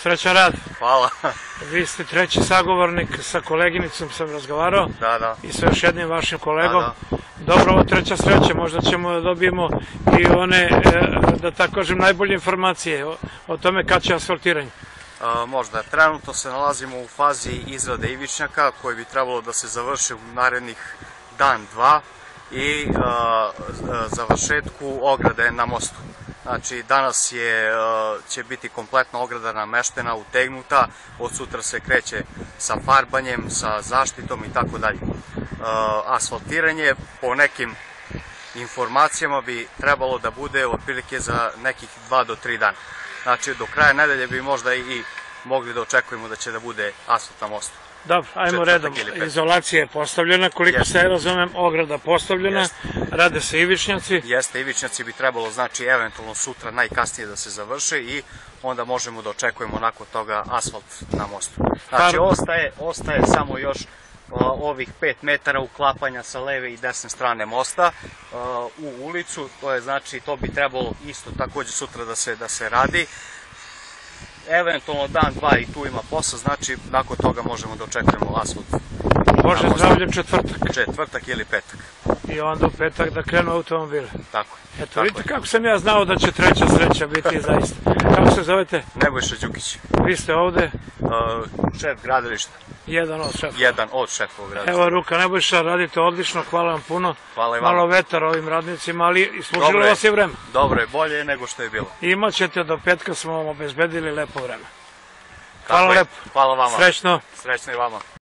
Srećan rad. Hvala. Vi ste treći sagovornik, sa koleginicom sam razgovarao. Da. I sa još jednim vašim kolegom. Da. Dobro, ovo treća sreća, možda ćemo da dobijemo i one, da tako kažem, najbolje informacije o tome kad će asfaltiranje. Možda. Trenutno se nalazimo u fazi izrade ivičnjaka koji bi trebalo da se završi u narednih dan, dva i završetku ograde na mostu. Znači, danas će biti kompletna ograda nameštena, utegnuta, od sutra se kreće sa farbanjem, sa zaštitom i tako dalje. Asfaltiranje po nekim informacijama bi trebalo da bude otprilike za nekih 2 do 3 dana. Znači, do kraja nedelje bi možda i mogli da očekujemo da će da bude asfalt na mostu. Dobro, ajmo redom. Izolacija je postavljena, koliko se razumem, ograda postavljena, rade se ivičnjaci. Jeste, ivičnjaci bi trebalo, znači, eventualno sutra najkasnije da se završe i onda možemo da očekujemo nakon toga asfalt na mostu. Znači, ostaje samo još ovih 5 metara uklapanja sa leve i desne strane mosta u ulicu, to je, znači, to bi trebalo isto takođe sutra da se radi. Eventualno dan, dva i tu ima posla, znači nakon toga možemo da očekujemo asfalt. Bože zdravlje, četvrtak. Četvrtak ili petak. I onda u petak da krenu automobile. Tako je. Eto, vidite kako sam ja znao da će treća sreća biti zaista. Kako se zovete? Nebojša Đukić. Vi ste ovde? Šef gradilišta. Jedan od šefova. Jedan od šefova gradilišta. Evo ruka Nebojša, radite odlično, hvala vam puno. Hvala i vama. Malo vetar ovim radnicima, ali služilo vas je vreme. Dobro je, bolje nego što je bilo. Imat ćete do petka, smo vam obezbedili lepo vreme. Hvala lepo. Hvala vama. Srećno. Srećno i vama.